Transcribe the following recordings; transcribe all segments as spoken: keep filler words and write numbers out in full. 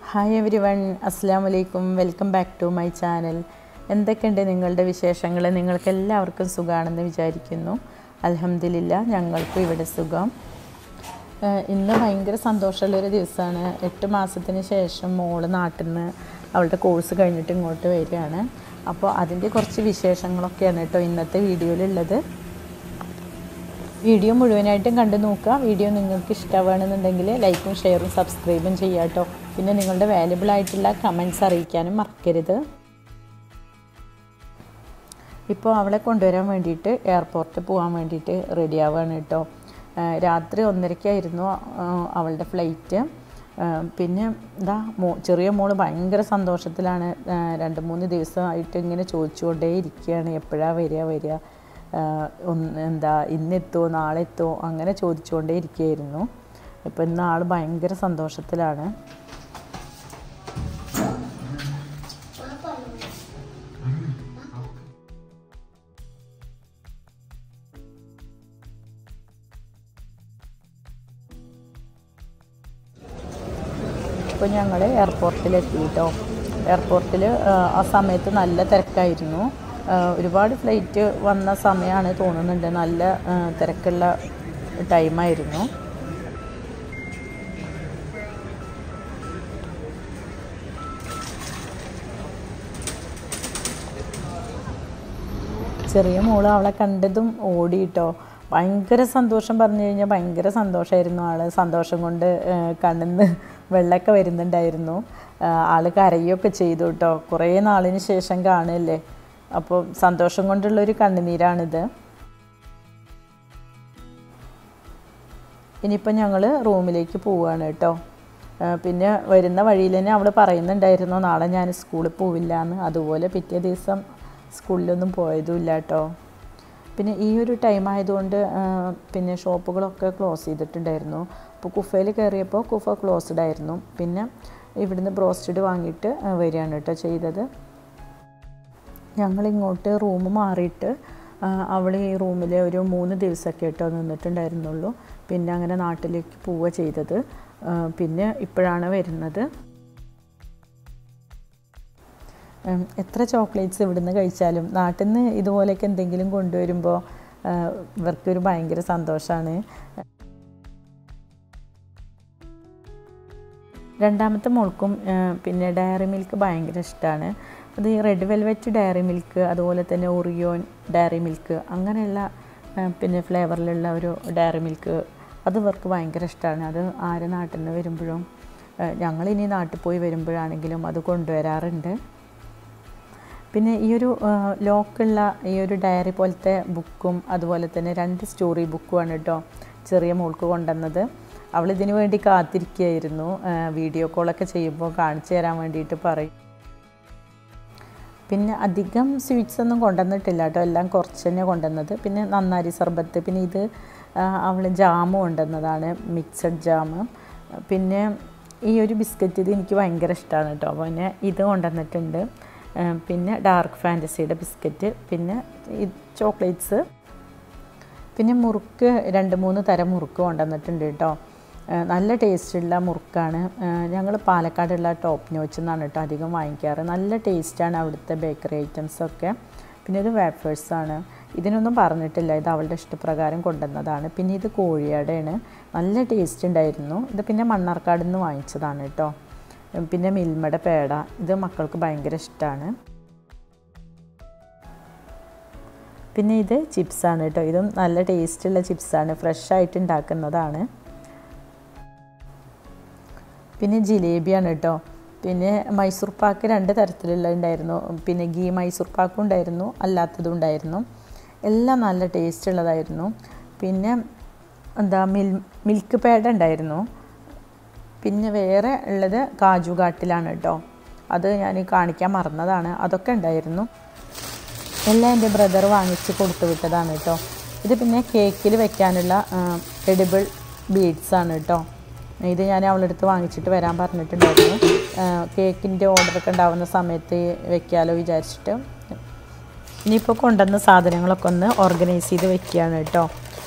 Hi every one, അസ്സലാമു അലൈക്കും. Welcome back to my channel. എന്തൊക്കെയുണ്ട് നിങ്ങളുടെ വിശേഷങ്ങൾ? നിങ്ങൾക്ക് എല്ലാവർക്കും സുഖമാണെന്ന് വിചാരിക്കുന്നു. അൽഹംദുലില്ലാ, ഞങ്ങൾക്കും ഇവിടെ സുഖം. ഇന്ന് ഭയങ്കര സന്തോഷമുള്ളൊരു ദിവസമാണ്. എട്ട് മാസത്തിന് ശേഷം മോള് നാട്ടിൽ നിന്ന് അവളുടെ കോഴ്സ് കഴിഞ്ഞിട്ട് ഇങ്ങോട്ട് വരികയാണ്. അപ്പോൾ അതിൻ്റെ കുറച്ച് വിശേഷങ്ങളൊക്കെയാണ് കേട്ടോ ഇന്നത്തെ വീഡിയോയിലുള്ളത്. വീഡിയോ മുഴുവനായിട്ടും കണ്ടു നോക്കുക. വീഡിയോ നിങ്ങൾക്ക് ഇഷ്ടമാണെന്നുണ്ടെങ്കിൽ ലൈക്കും ഷെയറും സബ്സ്ക്രൈബും ചെയ്യുക കേട്ടോ. പിന്നെ നിങ്ങളുടെ വാല്യുബിൾ ആയിട്ടുള്ള കമൻറ്റ്സ് അറിയിക്കാനും മറക്കരുത്. ഇപ്പോൾ അവളെ കൊണ്ടുവരാൻ വേണ്ടിയിട്ട് എയർപോർട്ടിൽ പോകാൻ വേണ്ടിയിട്ട് റെഡി ആവുകയാണ് കേട്ടോ. രാത്രി ഒന്നരയ്ക്കായിരുന്നു അവളുടെ ഫ്ലൈറ്റ്. പിന്നെ ഇതാ മോ ചെറിയ മോള് ഭയങ്കര സന്തോഷത്തിലാണ്. രണ്ട് മൂന്ന് ദിവസമായിട്ട് ഇങ്ങനെ ചോദിച്ചുകൊണ്ടേ ഇരിക്കുകയാണ്, എപ്പോഴാണ് വരിക വരിക ഒന്ന് എന്താ ഇന്നെത്തുമോ നാളെ എത്തുമോ അങ്ങനെ ചോദിച്ചുകൊണ്ടേ ഇരിക്കുകയായിരുന്നു. ഇപ്പോൾ ഇന്ന് ആൾ ഭയങ്കര സന്തോഷത്തിലാണ്. ഇപ്പോൾ ഞങ്ങൾ എയർപോർട്ടിലെത്തി കേട്ടോ. എയർപോർട്ടിൽ ആ സമയത്ത് നല്ല തിരക്കായിരുന്നു. ഒരുപാട് ഫ്ലൈറ്റ് വന്ന സമയമാണ് തോന്നുന്നുണ്ട്. നല്ല തിരക്കുള്ള ടൈമായിരുന്നു. ചെറിയ മോള് അവളെ കണ്ടതും ഓടിയിട്ടോ. ഭയങ്കര സന്തോഷം പറഞ്ഞു കഴിഞ്ഞാൽ ഭയങ്കര സന്തോഷമായിരുന്നു. ആൾ സന്തോഷം കൊണ്ട് കണ്ണിന്ന് വെള്ളമൊക്കെ വരുന്നുണ്ടായിരുന്നു. ആൾ കരയൊക്കെ ചെയ്തു കേട്ടോ. കുറേ നാളിന് ശേഷം കാണുകയല്ലേ, അപ്പോൾ സന്തോഷം കൊണ്ടുള്ളൊരു കണ്ണുനീരാണിത്. ഇനിയിപ്പോൾ ഞങ്ങൾ റൂമിലേക്ക് പോവുകയാണ് കേട്ടോ. പിന്നെ വരുന്ന വഴിയിൽ തന്നെ അവൾ പറയുന്നുണ്ടായിരുന്നു നാളെ ഞാൻ സ്കൂളിൽ പോവില്ല എന്ന്. അതുപോലെ പിറ്റേ ദിവസം സ്കൂളിലൊന്നും പോയതുമില്ല കേട്ടോ. പിന്നെ ഈ ഒരു ടൈം ആയതുകൊണ്ട് പിന്നെ ഷോപ്പുകളൊക്കെ ക്ലോസ് ചെയ്തിട്ടുണ്ടായിരുന്നു. അപ്പോൾ കുഫയിൽ കയറിയപ്പോൾ കുഫ ക്ലോസ്ഡ് ആയിരുന്നു. പിന്നെ ഇവിടുന്ന് ബ്രോസ്റ്റഡ് വാങ്ങിയിട്ട് വരികയാണ് കേട്ടോ ചെയ്തത്. ഞങ്ങളിങ്ങോട്ട് റൂം മാറിയിട്ട് അവൾ ഈ റൂമിൽ ഒരു മൂന്ന് ദിവസമൊക്കെ കേട്ടോ നിന്നിട്ടുണ്ടായിരുന്നുള്ളൂ. പിന്നെ അങ്ങനെ നാട്ടിലേക്ക് പോവുക ചെയ്തത്. പിന്നെ ഇപ്പോഴാണ് വരുന്നത്. എത്ര ചോക്ലേറ്റ്സ് ഇവിടുന്ന് കഴിച്ചാലും നാട്ടിൽ നിന്ന് ഇതുപോലെയൊക്കെ എന്തെങ്കിലും കൊണ്ടുവരുമ്പോൾ ഇവർക്കൊരു ഭയങ്കര സന്തോഷമാണ്. രണ്ടാമത്തെ മോൾക്കും പിന്നെ ഡയറി മിൽക്ക് ഭയങ്കര ഇഷ്ടമാണ്. അത് ഈ റെഡ് വെൽവെറ്റ് ഡയറി മിൽക്ക്, അതുപോലെ തന്നെ ഒറിയോൻ ഡയറി മിൽക്ക്, അങ്ങനെയുള്ള പിന്നെ ഫ്ലേവറിലുള്ള ഒരു ഡയറി മിൽക്ക് അത് ഇവർക്ക് ഭയങ്കര ഇഷ്ടമാണ്. അത് ആര് നാട്ടിൽ നിന്ന് വരുമ്പോഴും ഞങ്ങളിനി നാട്ടിൽ പോയി വരുമ്പോഴാണെങ്കിലും അത് കൊണ്ടുവരാറുണ്ട്. പിന്നെ ഈ ഒരു ലോക്കുള്ള ഈ ഒരു ഡയറി പോലത്തെ ബുക്കും അതുപോലെ തന്നെ രണ്ട് സ്റ്റോറി ബുക്കുമാണ് കേട്ടോ ചെറിയ മോൾക്ക് കൊണ്ടുവന്നത്. അവളിതിനു വേണ്ടി കാത്തിരിക്കുകയായിരുന്നു. വീഡിയോ കോളൊക്കെ ചെയ്യുമ്പോൾ കാണിച്ചു തരാൻ വേണ്ടിയിട്ട് പറയും. പിന്നെ അധികം സ്വീറ്റ്സ് ഒന്നും കൊണ്ടുവന്നിട്ടില്ല കേട്ടോ, എല്ലാം കുറച്ച് തന്നെ കൊണ്ടുവന്നത്. പിന്നെ നന്നാരി സർബത്ത്, പിന്നെ ഇത് അവൾ ജാം കൊണ്ടുവന്നതാണ്, മിക്സഡ് ജാം. പിന്നെ ഈ ഒരു ബിസ്ക്കറ്റ് ഇത് എനിക്ക് ഭയങ്കര ഇഷ്ടമാണ് കേട്ടോ. പിന്നെ ഇത് കൊണ്ടുവന്നിട്ടുണ്ട്. പിന്നെ ഡാർക്ക് ഫാൻറ്റസിയുടെ ബിസ്ക്കറ്റ്, പിന്നെ ഈ ചോക്ലേറ്റ്സ്, പിന്നെ മുറുക്ക് രണ്ട് മൂന്ന് തരം മുറുക്ക് കൊണ്ടുവന്നിട്ടുണ്ട് കേട്ടോ. നല്ല ടേസ്റ്റുള്ള മുറുക്കാണ്. ഞങ്ങൾ പാലക്കാടുള്ള ടോപ്പ് നോച്ച് എന്നാണ് കേട്ടോ അധികം വാങ്ങിക്കാറ്. നല്ല ടേസ്റ്റാണ് അവിടുത്തെ ബേക്കറി ഐറ്റംസൊക്കെ. പിന്നെ ഇത് വേഫേഴ്സാണ്. ഇതിനൊന്നും പറഞ്ഞിട്ടില്ല, ഇത് അവളുടെ ഇഷ്ടപ്രകാരം കൊണ്ടുവന്നതാണ്. പിന്നെ ഇത് കോഴിയടയാണ്, നല്ല ടേസ്റ്റ് ഉണ്ടായിരുന്നു. ഇത് പിന്നെ മണ്ണാർക്കാട് നിന്ന് വാങ്ങിച്ചതാണ് കേട്ടോ. പിന്നെ മിൽമയുടെ പേട, ഇത് മക്കൾക്ക് ഭയങ്കര ഇഷ്ടമാണ്. പിന്നെ ഇത് ചിപ്സാണ് കേട്ടോ. ഇതും നല്ല ടേസ്റ്റുള്ള ചിപ്സാണ്, ഫ്രഷ് ആയിട്ട് ഉണ്ടാക്കുന്നതാണ്. പിന്നെ ജിലേബിയാണ് കേട്ടോ. പിന്നെ മൈസൂർ പാക്ക് രണ്ട് തരത്തിലുള്ള ഉണ്ടായിരുന്നു. പിന്നെ ഗീ മൈസൂർ പാക്കും ഉണ്ടായിരുന്നു, അല്ലാത്തതും ഉണ്ടായിരുന്നു. എല്ലാം നല്ല ടേസ്റ്റ് ഉള്ളതായിരുന്നു. പിന്നെ എന്താ മിൽ മിൽക്ക് പേട ഉണ്ടായിരുന്നു. പിന്നെ വേറെ ഉള്ളത് കാജു കാട്ടിലാണ് കേട്ടോ. അത് ഞാൻ കാണിക്കാൻ മറന്നതാണ്. അതൊക്കെ ഉണ്ടായിരുന്നു. എല്ലാം എൻ്റെ ബ്രദർ വാങ്ങിച്ച് കൊടുത്തു വിട്ടതാണ് കേട്ടോ. ഇത് പിന്നെ കേക്കിൽ വെക്കാനുള്ള എഡിബിൾ ബീഡ്സാണ് കേട്ടോ. ഇത് ഞാൻ അവളെടുത്ത് വാങ്ങിച്ചിട്ട് വരാൻ പറഞ്ഞിട്ടുണ്ടായിരുന്നു. കേക്കിൻ്റെ ഓർഡറൊക്കെ ഉണ്ടാവുന്ന സമയത്ത് വെക്കാമല്ലോ വിചാരിച്ചിട്ട്. ഇനിയിപ്പോൾ കൊണ്ടുവന്ന സാധനങ്ങളൊക്കെ ഒന്ന് ഓർഗനൈസ് ചെയ്ത് വെക്കുകയാണ് കേട്ടോ.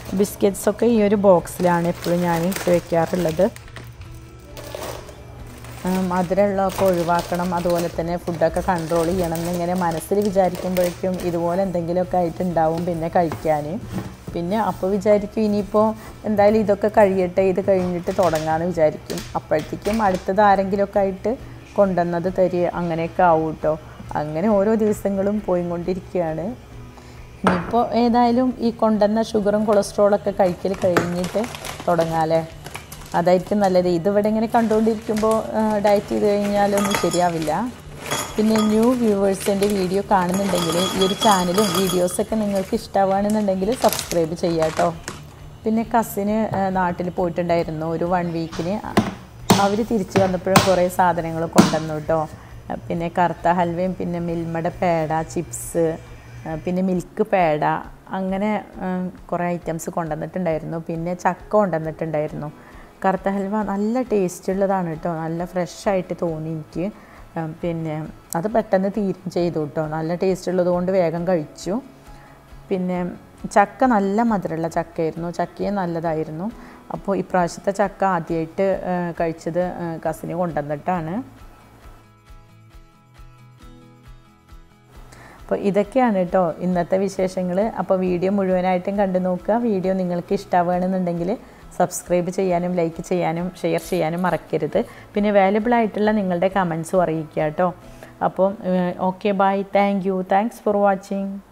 ബിസ്ക്കറ്റ്സൊക്കെ ഈ ഒരു ബോക്സിലാണ് എപ്പോഴും ഞാൻ ഇട്ട് വെക്കാറുള്ളത്. മധുരമുള്ളതൊക്കെ ഒഴിവാക്കണം, അതുപോലെ തന്നെ ഫുഡൊക്കെ കൺട്രോൾ ചെയ്യണം എന്നിങ്ങനെ മനസ്സിൽ വിചാരിക്കുമ്പോഴേക്കും ഇതുപോലെ എന്തെങ്കിലുമൊക്കെ ആയിട്ടുണ്ടാവും പിന്നെ കഴിക്കാൻ. പിന്നെ അപ്പോൾ വിചാരിക്കും ഇനിയിപ്പോൾ എന്തായാലും ഇതൊക്കെ കഴിയട്ടെ, ഇത് കഴിഞ്ഞിട്ട് തുടങ്ങാമെന്ന് വിചാരിക്കും. അപ്പോഴത്തേക്കും അടുത്തത് ആരെങ്കിലുമൊക്കെ ആയിട്ട് കൊണ്ടുവന്നത് തരിക, അങ്ങനെയൊക്കെ ആവും കേട്ടോ. അങ്ങനെ ഓരോ ദിവസങ്ങളും പോയിക്കൊണ്ടിരിക്കുകയാണ്. ഇനിയിപ്പോൾ ഏതായാലും ഈ കൊണ്ടുവന്ന ഷുഗറും കൊളസ്ട്രോളൊക്കെ കഴിക്കൽ കഴിഞ്ഞിട്ട് തുടങ്ങാമല്ലേ, അതായിരിക്കും നല്ലത്. ഇതിവിടെ ഇങ്ങനെ കണ്ടുകൊണ്ടിരിക്കുമ്പോൾ ഡയറ്റ് ചെയ്ത് കഴിഞ്ഞാലൊന്നും ശരിയാവില്ല. പിന്നെ ന്യൂ വ്യൂവേഴ്സിൻ്റെ വീഡിയോ കാണുന്നുണ്ടെങ്കിൽ ഈ ഒരു ചാനലും വീഡിയോസൊക്കെ നിങ്ങൾക്ക് ഇഷ്ടമാണെന്നുണ്ടെങ്കിൽ സബ്സ്ക്രൈബ് ചെയ്യാം കേട്ടോ. പിന്നെ കസിന് നാട്ടിൽ പോയിട്ടുണ്ടായിരുന്നു ഒരു വൺ വീക്കിന്. അവർ തിരിച്ച് വന്നപ്പോഴും കുറേ സാധനങ്ങൾ കൊണ്ടുവന്നു കേട്ടോ. പിന്നെ കറുത്ത ഹൽവയും പിന്നെ മിൽമയുടെ പേട, ചിപ്സ്, പിന്നെ മിൽക്ക് പേട, അങ്ങനെ കുറേ ഐറ്റംസ് കൊണ്ടുവന്നിട്ടുണ്ടായിരുന്നു. പിന്നെ ചക്ക കൊണ്ടുവന്നിട്ടുണ്ടായിരുന്നു. കറുത്ത ഹൽവ നല്ല ടേസ്റ്റ് ഉള്ളതാണ് കേട്ടോ, നല്ല ഫ്രഷായിട്ട് തോന്നി എനിക്ക്. പിന്നെ അത് പെട്ടെന്ന് തീരും ചെയ്തു കേട്ടോ, നല്ല ടേസ്റ്റ് ഉള്ളത് കൊണ്ട് വേഗം കഴിച്ചു. പിന്നെ ചക്ക നല്ല മധുരമുള്ള ചക്കയായിരുന്നു, ചക്കയും നല്ലതായിരുന്നു. അപ്പോൾ ഇപ്രാവശ്യത്തെ ചക്ക ആദ്യമായിട്ട് കഴിച്ചത് കസിന് കൊണ്ടുവന്നിട്ടാണ്. അപ്പോൾ ഇതൊക്കെയാണ് കേട്ടോ ഇന്നത്തെ വിശേഷങ്ങൾ. അപ്പോൾ വീഡിയോ മുഴുവനായിട്ടും കണ്ടു നോക്കുക. വീഡിയോ നിങ്ങൾക്ക് ഇഷ്ടമാവുകയാണെന്നുണ്ടെങ്കിൽ സബ്സ്ക്രൈബ് ചെയ്യാനും ലൈക്ക് ചെയ്യാനും ഷെയർ ചെയ്യാനും മറക്കരുത്. പിന്നെ വാല്യുബിൾ ആയിട്ടുള്ള നിങ്ങളുടെ കമൻസും അറിയിക്കുക കേട്ടോ. അപ്പോൾ okay, bye, thank you, thanks for watching.